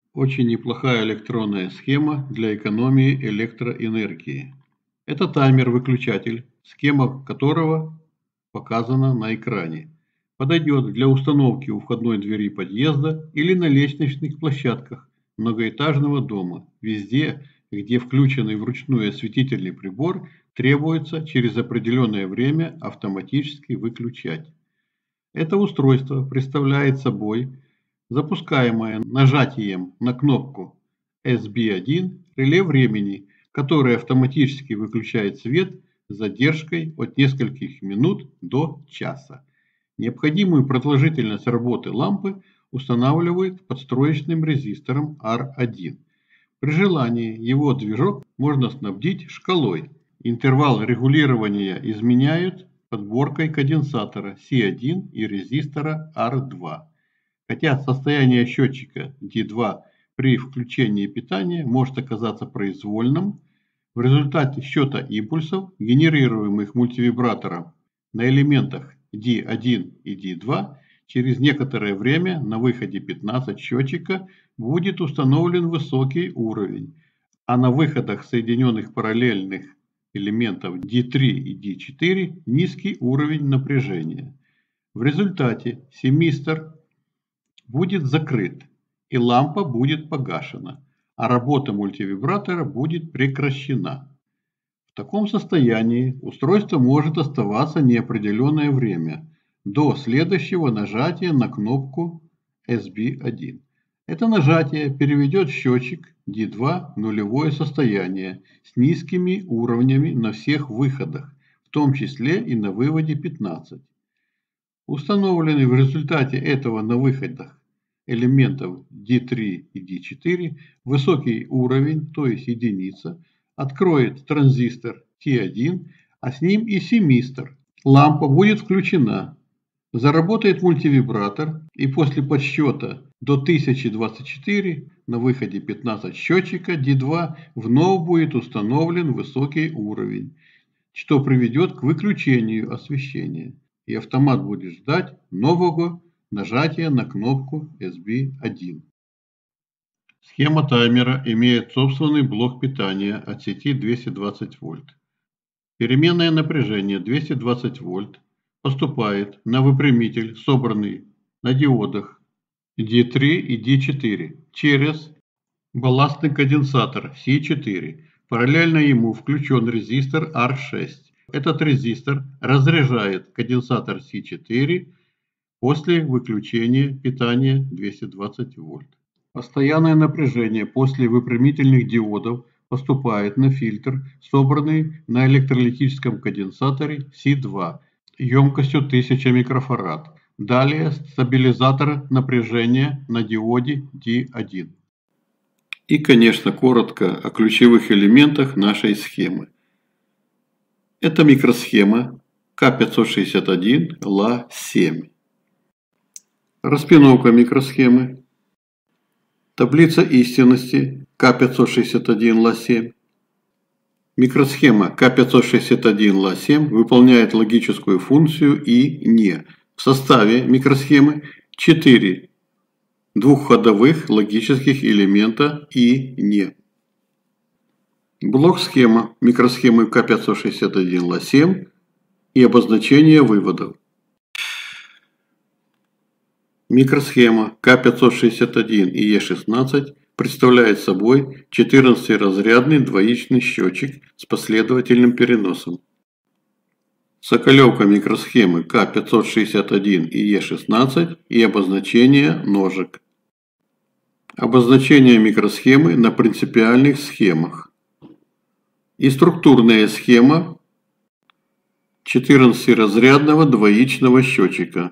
Очень неплохая электронная схема для экономии электроэнергии. Это таймер-выключатель, схема которого показана на экране. Подойдет для установки у входной двери подъезда или на лестничных площадках многоэтажного дома, везде, где включенный вручную осветительный прибор требуется через определенное время автоматически выключать. Это устройство представляет собой запускаемое нажатием на кнопку SB1 реле времени, которое автоматически выключает свет с задержкой от нескольких минут до часа. Необходимую продолжительность работы лампы устанавливает подстроечным резистором R1. При желании его движок можно снабдить шкалой. Интервал регулирования изменяют подборкой конденсатора C1 и резистора R2. Хотя состояние счетчика D2 при включении питания может оказаться произвольным, в результате счета импульсов, генерируемых мультивибратором на элементах D1 и D2, через некоторое время на выходе 15 счетчика будет установлен высокий уровень, а на выходах соединенных параллельных элементов D3 и D4 низкий уровень напряжения. В результате семистр будет закрыт и лампа будет погашена, а работа мультивибратора будет прекращена. В таком состоянии устройство может оставаться неопределенное время до следующего нажатия на кнопку SB1. Это нажатие переведет счетчик D2 в нулевое состояние с низкими уровнями на всех выходах, в том числе и на выводе 15. Установленный в результате этого на выходах элементов D3 и D4 высокий уровень, то есть единица, откроет транзистор T1, а с ним и семистр. Лампа будет включена. Заработает мультивибратор, и после подсчета до 1024 на выходе 15 счетчика D2 вновь будет установлен высокий уровень, что приведет к выключению освещения, и автомат будет ждать нового нажатия на кнопку SB1. Схема таймера имеет собственный блок питания от сети 220 вольт. Переменное напряжение 220 вольт поступает на выпрямитель, собранный на диодах D3 и D4, через балластный конденсатор C4. Параллельно ему включен резистор R6. Этот резистор разряжает конденсатор C4 после выключения питания 220 вольт. Постоянное напряжение после выпрямительных диодов поступает на фильтр, собранный на электролитическом конденсаторе C2 емкостью 1000 микрофарад. Далее стабилизатор напряжения на диоде D1. И, конечно, коротко о ключевых элементах нашей схемы. Это микросхема К561-ЛА7. Распиновка микросхемы. Таблица истинности К561-ЛА7. Микросхема К561-ЛА7 выполняет логическую функцию и не. В составе микросхемы 4 двухходовых логических элемента и не. Блок-схема микросхемы К561-ЛА7 и обозначение выводов. Микросхема К561 и Е16 представляет собой 14-разрядный двоичный счетчик с последовательным переносом. Соколевка микросхемы К561 и Е16 и обозначение ножек. Обозначение микросхемы на принципиальных схемах. И структурная схема 14-разрядного двоичного счетчика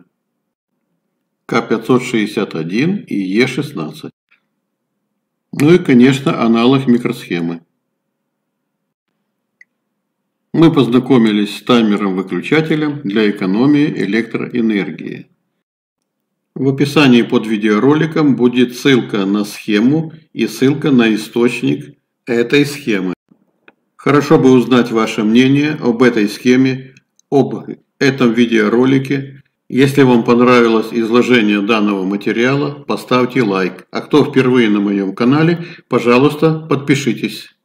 К561 и Е16. Ну и, конечно, аналог микросхемы. Мы познакомились с таймером-выключателем для экономии электроэнергии. В описании под видеороликом будет ссылка на схему и ссылка на источник этой схемы. Хорошо бы узнать ваше мнение об этой схеме, об этом видеоролике. Если вам понравилось изложение данного материала, поставьте лайк. А кто впервые на моем канале, пожалуйста, подпишитесь.